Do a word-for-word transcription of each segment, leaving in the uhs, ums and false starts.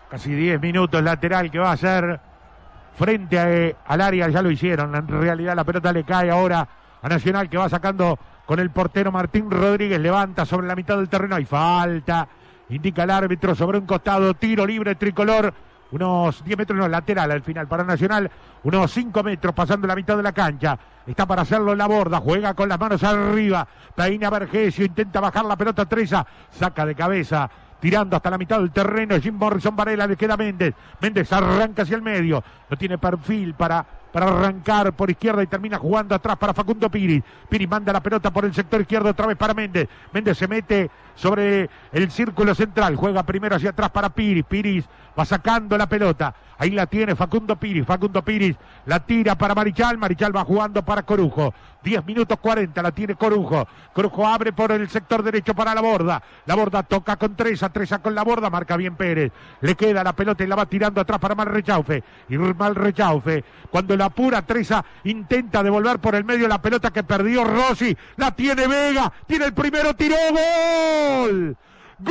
Casi diez minutos lateral que va a ser frente a, eh, al área, ya lo hicieron. En realidad la pelota le cae ahora a Nacional, que va sacando con el portero Martín Rodríguez. Levanta sobre la mitad del terreno. Hay falta. Indica el árbitro sobre un costado. Tiro libre tricolor. Unos diez metros, no, lateral al final para Nacional. Unos cinco metros pasando la mitad de la cancha. Está para hacerlo en la borda. Juega con las manos arriba. Peina Vergesio. Intenta bajar la pelota. Treza. Saca de cabeza. Tirando hasta la mitad del terreno. Jim Morrison Varela. Le queda Méndez. Méndez arranca hacia el medio. No tiene perfil para, para arrancar por izquierda y termina jugando atrás para Facundo Piris. Piris manda la pelota por el sector izquierdo otra vez para Méndez. Méndez se mete sobre el círculo central. Juega primero hacia atrás para Piris. Piris va sacando la pelota. Ahí la tiene Facundo Piris. Facundo Piris la tira para Marichal. Marichal va jugando para Corujo. diez minutos cuarenta la tiene Corujo. Corujo abre por el sector derecho para la borda. La borda toca con Treza. Treza con la borda. Marca bien Pérez. Le queda la pelota y la va tirando atrás para Malrechaufe. Y Malrechaufe, cuando la apura Treza, intenta devolver por el medio la pelota que perdió Rossi. La tiene Vega. Tiene el primero. Tiró. ¡Gol! ¡Gol!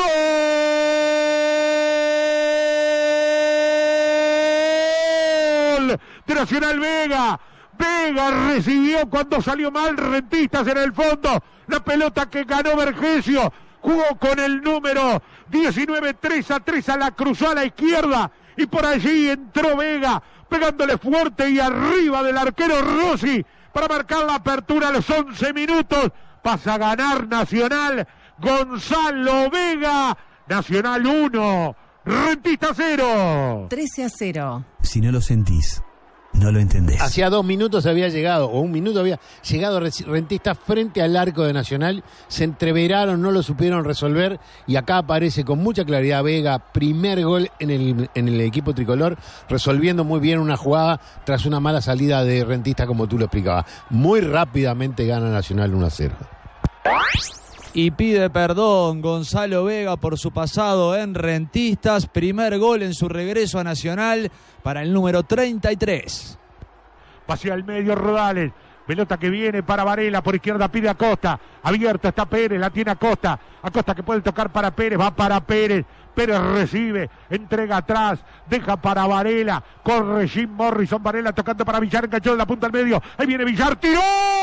De Nacional Vega. Vega recibió cuando salió mal Rentistas en el fondo. La pelota que ganó Vergesio. Jugó con el número diecinueve, Treza. Treza la cruzó a la izquierda. Y por allí entró Vega, pegándole fuerte y arriba del arquero Rossi para marcar la apertura a los once minutos. Pasa a ganar Nacional. Gonzalo Vega. Nacional uno. Rentistas cero. trece a cero. Si no lo sentís, no lo entendés. Hacía dos minutos había llegado, o un minuto había llegado Rentistas frente al arco de Nacional. Se entreveraron, no lo supieron resolver. Y acá aparece con mucha claridad Vega, primer gol en el, en el equipo tricolor, resolviendo muy bien una jugada tras una mala salida de Rentistas, como tú lo explicabas. Muy rápidamente gana Nacional uno a cero. Y pide perdón Gonzalo Vega por su pasado en Rentistas. Primer gol en su regreso a Nacional para el número treinta y tres. Pasea al medio Rodales. Pelota que viene para Varela. Por izquierda pide Acosta. Abierto está Pérez. La tiene Acosta. Acosta que puede tocar para Pérez. Va para Pérez. Pérez recibe. Entrega atrás. Deja para Varela. Corre Jim Morrison. Varela tocando para Villar. Enganchó de la punta al medio. Ahí viene Villar. ¡Tiró!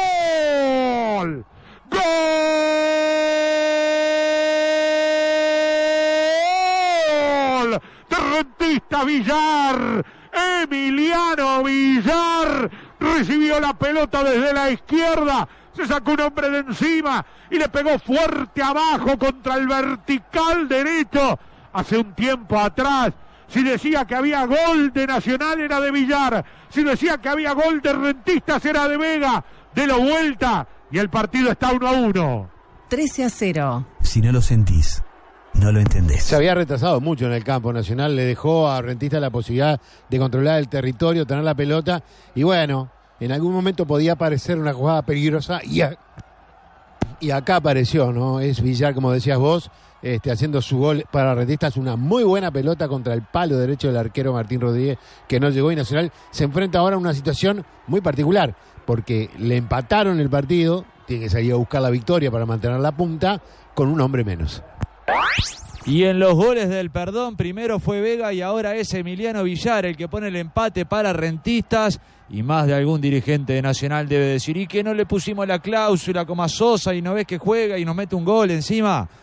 ¡Gol! De Rentistas Villar. Emiliano Villar recibió la pelota desde la izquierda. Se sacó un hombre de encima y le pegó fuerte abajo contra el vertical derecho. Hace un tiempo atrás, si decía que había gol de Nacional, era de Villar. Si decía que había gol de Rentistas, era de Vega. De la vuelta y el partido está uno a uno. trece a cero. Si no lo sentís, no lo entendés. Se había retrasado mucho en el campo Nacional. Le dejó a Rentistas la posibilidad de controlar el territorio, tener la pelota. Y bueno, en algún momento podía parecer una jugada peligrosa. Y, a, y acá apareció, ¿no? Es Villar, como decías vos, este, haciendo su gol para Rentistas. Una muy buena pelota contra el palo derecho del arquero Martín Rodríguez, que no llegó. Y Nacional se enfrenta ahora a una situación muy particular, porque le empataron el partido. Tiene que salir a buscar la victoria para mantener la punta con un hombre menos. Y en los goles del perdón, primero fue Vega y ahora es Emiliano Villar el que pone el empate para Rentistas. Y más de algún dirigente de Nacional debe decir, ¿y que no le pusimos la cláusula como a Sosa y no ves que juega y nos mete un gol encima?